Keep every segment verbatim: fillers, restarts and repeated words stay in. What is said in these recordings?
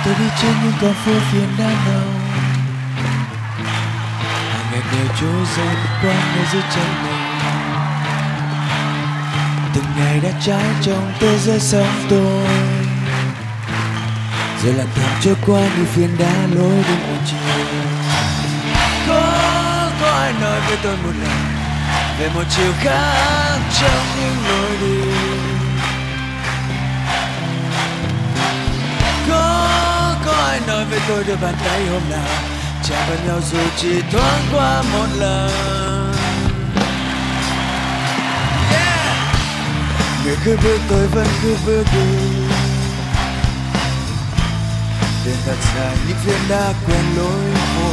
tôi đi trên những con phố phiền đã nồng, hàng ngày đều trôi dần qua nơi dưới chân mình. Từng ngày đã trải trong thế giới sống tôi, rồi lặng thầm trôi qua như phiền đá lối đi một chiều. Có có ai nói với tôi một lần về một chiều khác trong những lối đi? Có có ai nói với tôi đôi bàn tay hôm nào chạm vào nhau dù chỉ thoáng qua một lần? Yeah! Người cứ bước tôi vẫn cứ bước đi, đường thật dài những phiến đá quen lối phố.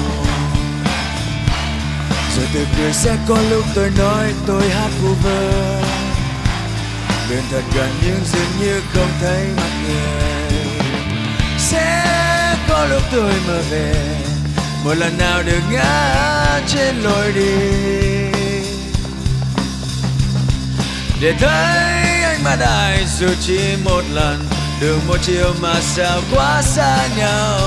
Rồi từ cười sẽ có lúc tôi nói tôi hát vu vơ, đường thật gần nhưng dường như không thấy mặt người. Sẽ có lúc tôi mơ về một lần nào được ngã trên lối đi, để thấy ánh mắt ai dù chỉ một lần, đường một chiều mà sao quá xa nhau.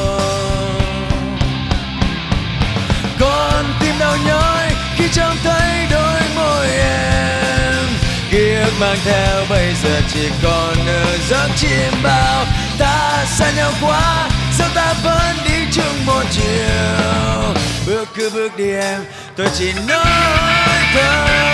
Con tim đau nhói khi trông thấy đôi môi em, ký ức mang theo bây giờ chỉ còn ở giấc chim bao. Ta xa nhau quá, sao ta vẫn đi chung một chiều? Bước cứ bước đi em, tôi chỉ nói thôi.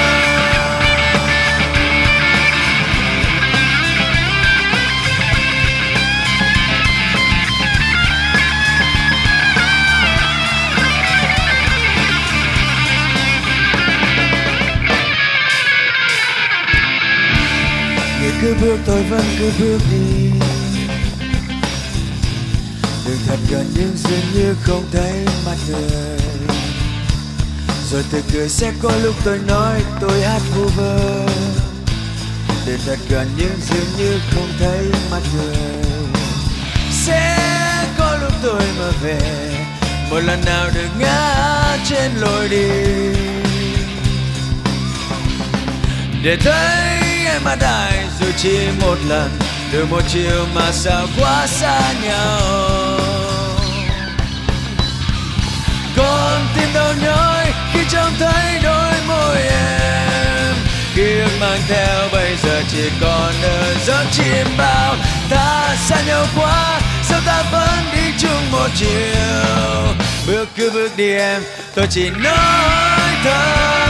Người cứ bước tôi vẫn cứ bước đi, đường thật gần nhưng dường như không thấy mặt người. Rồi từ cười sẽ có lúc tôi nói tôi hát vu vơ, đường thật gần nhưng dường như không thấy mặt người. Sẽ có lúc tôi mơ về một lần nào được ngã trên lối đi, để thấy em mắt ai dù chỉ một lần, đường một chiều mà sao quá xa nhau. Con tim đau nhói khi trông thấy đôi môi em, ký ức mang theo bây giờ chỉ còn ở giấc chim bao. Ta xa nhau quá, sao ta vẫn đi chung một chiều? Bước cứ bước đi em, tôi chỉ nói thôi.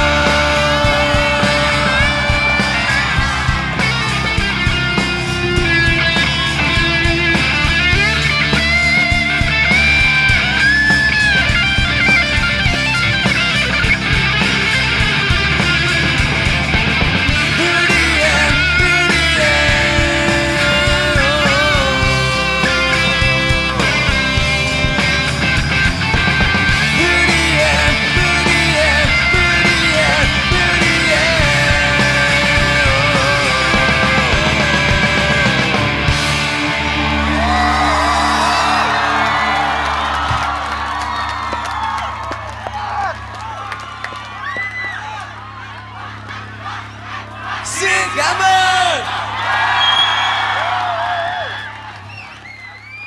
Xin cảm ơn.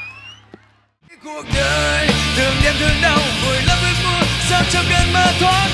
Cuộc đời thường đêm thương đau vùi lấp ước mơ, sao trong cơn mơ thoáng